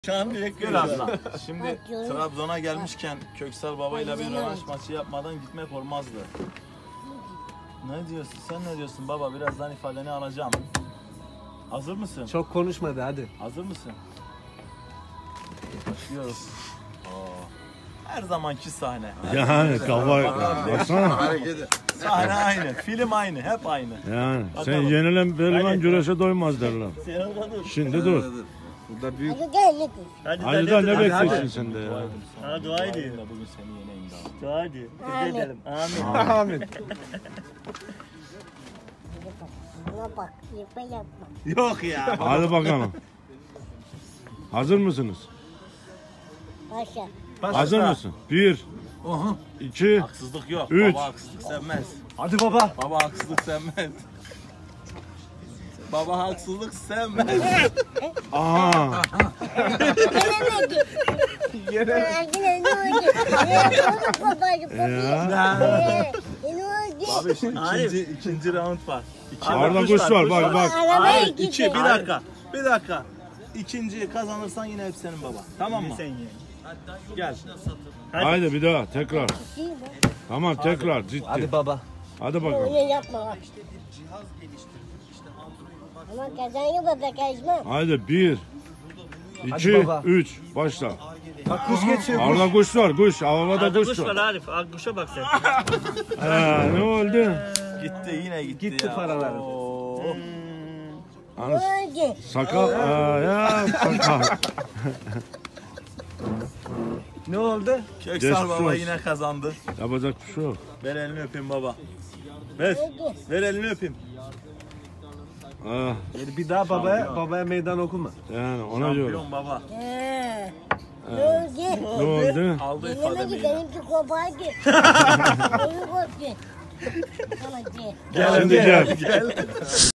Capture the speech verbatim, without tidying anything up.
Şu an direkt Gel abla. Şimdi Bak, Trabzon'a gelmişken Köksal babayla bir rövanş maçı yapmadan gitmek olmazdı. Ne diyorsun? Sen ne diyorsun baba? Birazdan ifadeni alacağım. Hazır mısın? Çok konuşmadı hadi. Hazır mısın? Başlıyoruz. Oo. Her zamanki sahne. Yani kafa baksana. Sahne aynı, film aynı, hep aynı. Yani sen Bakalım. yenilen pehlivan Hadi. güreşe doymaz derler. Sen orada dur. Şimdi dur. Burada büyük. Hadi gel ne kız? Hadi, Hadi daha ne hadi, bekliyorsun hadi. sen de ya? Ha, dua ediyor. Da bugün seni yeneyim daha. Dua ediyor. Biz de Amin. edelim. Amin. Amin. Buna bak, yapma yapma. Yok ya. Hadi bakalım. Hazır mısınız? Başla. Hazır mısın? Bir, iki, Haksızlık yok. Üç. Baba haksızlık sevmez. Hadi baba. Baba haksızlık sevmez. Baba haksızlık sevmez. aha. Gelemedi. Yine ne oldu? Ne oldu babacığım? Ya. Ne oldu? Abi şimdi ikinci, ikinci round var. İki Orada kuş var bak bak. Arabaya Hayır, gidiyor. iki, bir dakika. Bir dakika. İkinciyi kazanırsan yine hep senin baba. Tamam mı? Sen ye. Gel. Haydi bir daha tekrar. Tamam tekrar ciddi. Hadi baba. Hadi bakalım. Öyle yapma bak. Ama kazanıyor baba kaçma. Haydi bir, Hadi iki, baba. üç. Başla. Bak kuş geçiyor kuş. Orada kuş var kuş. Havada Hadi kuş kuş var var. Arif. Al kuşa bak sen. Ha, ne oldu? Gitti yine gitti, Gitti ya. paralar. Oo. Ne Anız. oldu? Sakal. Aa, ya sakal. Ne oldu? Köksal Geçmiş baba olsun. yine kazandı. Yapacak bir şey yok. Ver elini öpeyim baba. Ver. Ne oldu? Ver elini öpeyim. Ah, Yani bir daha babaya babaya meydan okuma. yani ona göre. Şampiyon baba. He. Ne oldu? Ne oldu? Aldı Gelemedi ifademi yine. benimki kopardı. Onu koptu. Tamam gel. Şimdi gel.